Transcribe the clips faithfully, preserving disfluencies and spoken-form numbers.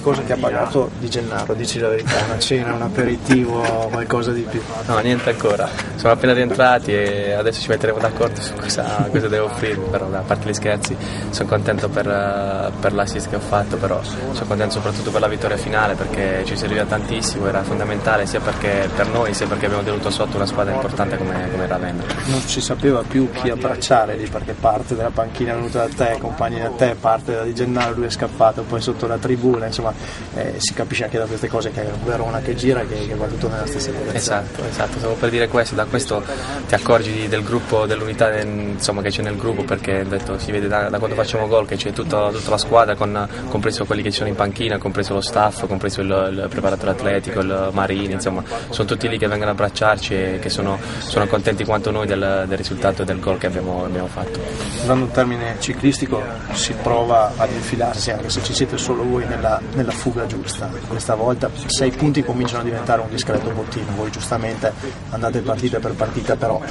cosa ti ha pagato Di Gennaro, dici la verità, una cena, un aperitivo, qualcosa di più? No, niente ancora, siamo appena rientrati e adesso ci metteremo d'accordo su cosa, cosa devo offrirmi, però a parte gli scherzi sono contento per, per l'assist che ho fatto, però sono contento soprattutto per la vittoria finale perché ci serviva tantissimo, era fondamentale sia perché per noi sia perché abbiamo tenuto sotto una squadra importante come, come Ravenna. Non si sapeva più chi abbracciare lì perché parte della panchina è venuta da te, compagni da te, parte da Di Gennaro, lui è scappato, poi sotto la tribuna, insomma eh, si capisce anche da queste cose che è un Verona che gira, che, che va tutto nella stessa direzione. Esatto, esatto, stavo per dire questo, da questo ti accorgi del gruppo, dell'unità insomma, che c'è nel gruppo, perché detto, si vede da, da quando facciamo gol che c'è tutta, tutta la squadra, con, compreso quelli che ci sono in panchina, compreso lo staff, compreso il, il preparatore atletico, il Marini, insomma sono tutti lì che vengono a abbracciarci e che sono, sono contenti quanto noi del, del risultato e del gol che abbiamo, abbiamo fatto. Usando un termine ciclistico si prova ad infilarsi, anche se ci siete solo voi, nella, nella fuga giusta. Questa volta sei punti cominciano a diventare un discreto bottino, voi giustamente andate partita per partita, però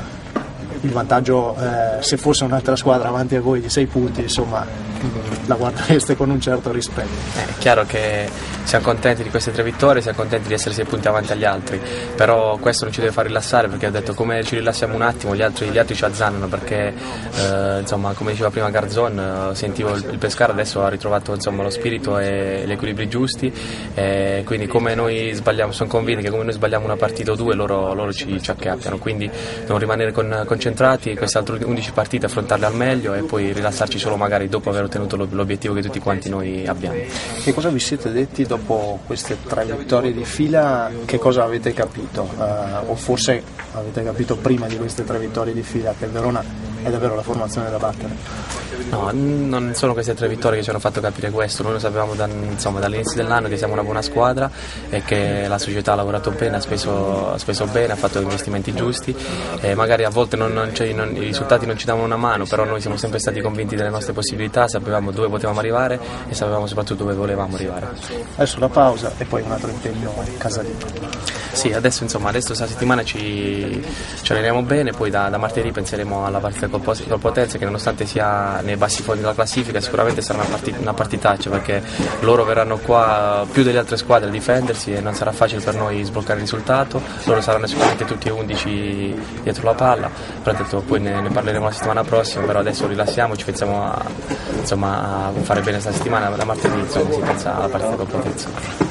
il vantaggio, eh, se fosse un'altra squadra avanti a voi di sei punti, insomma la guardereste con un certo rispetto. È chiaro che siamo contenti di queste tre vittorie, siamo contenti di essere sei punti avanti agli altri, però questo non ci deve far rilassare, perché ho detto come ci rilassiamo un attimo gli altri, gli altri ci azzannano, perché eh, insomma come diceva prima Garzon, eh, sentivo il, il Pescara adesso ha ritrovato insomma, lo spirito e gli equilibri giusti, e quindi come noi sbagliamo, sono convinto che come noi sbagliamo una partita o due loro, loro ci, ci acchiappiano, quindi dobbiamo rimanere con, concentrati, queste altre undici partite affrontarle al meglio e poi rilassarci solo magari dopo aver ottenuto l'obiettivo che tutti quanti noi abbiamo. Che cosa vi siete detti dopo queste tre vittorie di fila? Che cosa avete capito? Uh, o forse avete capito prima di queste tre vittorie di fila che il Verona è davvero la formazione da battere? No, non sono queste tre vittorie che ci hanno fatto capire questo. Noi lo sapevamo da, insomma, dall'inizio dell'anno che siamo una buona squadra e che la società ha lavorato bene, ha speso, ha speso bene, ha fatto investimenti giusti e magari a volte non, non non, i risultati non ci davano una mano, però noi siamo sempre stati convinti delle nostre possibilità, sapevamo dove potevamo arrivare e sapevamo soprattutto dove volevamo arrivare. Adesso la pausa e poi un altro impegno in casalino. Sì, adesso insomma, adesso questa settimana ci, ci alleniamo bene, poi da, da martedì penseremo alla partita col, col Potenza, che nonostante sia nei bassi fondi della classifica sicuramente sarà una, partita, una partitaccia, perché loro verranno qua più delle altre squadre a difendersi e non sarà facile per noi sbloccare il risultato, loro saranno sicuramente tutti e undici dietro la palla, però detto, poi ne, ne parleremo la settimana prossima, però adesso rilassiamoci, pensiamo a, insomma, a fare bene questa settimana, da martedì insomma, si pensa alla partita col Potenza.